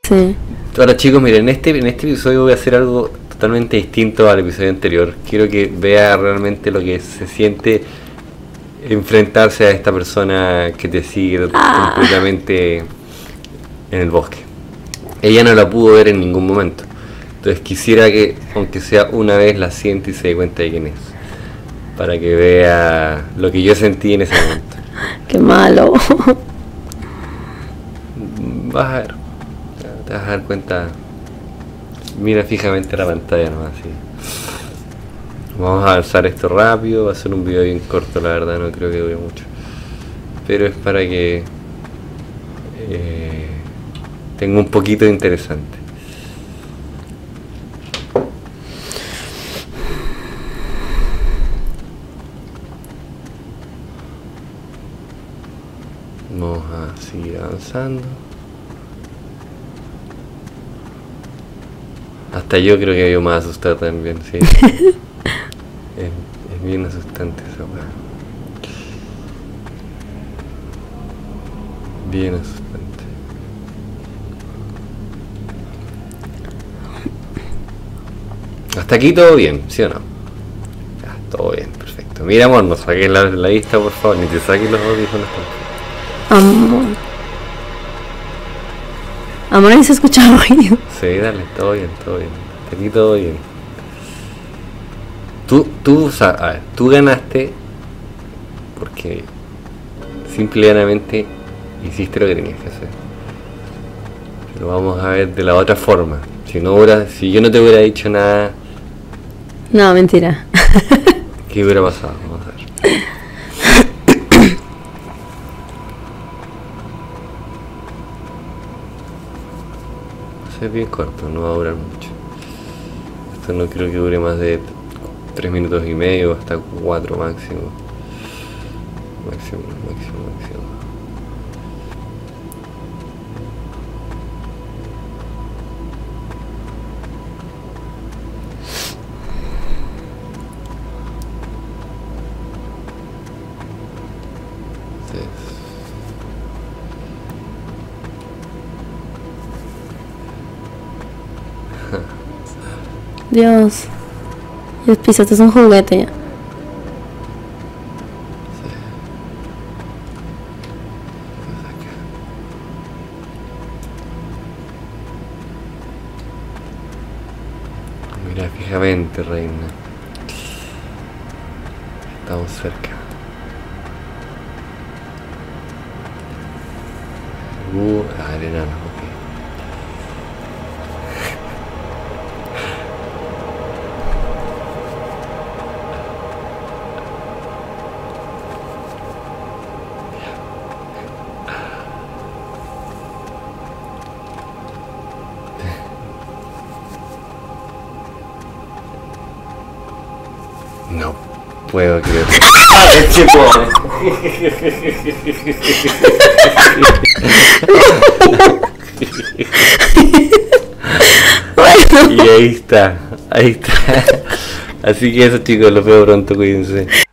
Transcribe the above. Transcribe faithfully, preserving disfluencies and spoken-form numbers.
Sí. Ahora chicos, miren, en este, en este episodio voy a hacer algo totalmente distinto al episodio anterior. Quiero que vea realmente lo que se siente enfrentarse a esta persona que te sigue Ah. completamente en el bosque. Ella no la pudo ver en ningún momento. Entonces quisiera que, aunque sea una vez, la siente y se dé cuenta de quién es. Para que vea lo que yo sentí en ese momento. Qué malo. Vas a ver. Te vas a dar cuenta. Mira fijamente la pantalla nomás, así. Vamos a avanzar esto rápido. Va a ser un video bien corto, la verdad, no creo que dure mucho. Pero es para que eh, tenga un poquito de interesante. Vamos a seguir avanzando. Hasta yo creo que yo más asustado también, sí. es, es bien asustante esa weá. Bien asustante. Hasta aquí todo bien, ¿sí o no? Ya, todo bien, perfecto. Mira, amor, no saques la, la vista, por favor, ni te saques los audífonos tampoco. Amor. Amor, ahí se escucha ruido. Sí, dale, todo bien, todo bien. Hasta aquí todo bien. Tú, tú, o sea, a ver, tú ganaste porque simple y llanamente hiciste lo que tenías que hacer. Pero vamos a ver de la otra forma. Si no hubiera, si yo no te hubiera dicho nada, No, mentira. ¿qué hubiera pasado? Vamos a ver. Va a ser bien corto, no va a durar mucho. Esto no creo que dure más de tres minutos y medio, hasta cuatro máximo. Máximo, máximo, máximo. Dios. Ya pisaste un juguete ya. Mira fijamente, reina. Estamos cerca. Uh, arena, ok. No puedo creer. ¡Ah, qué chico! Y ahí está, ahí está. Así que eso chicos, los veo pronto, cuídense.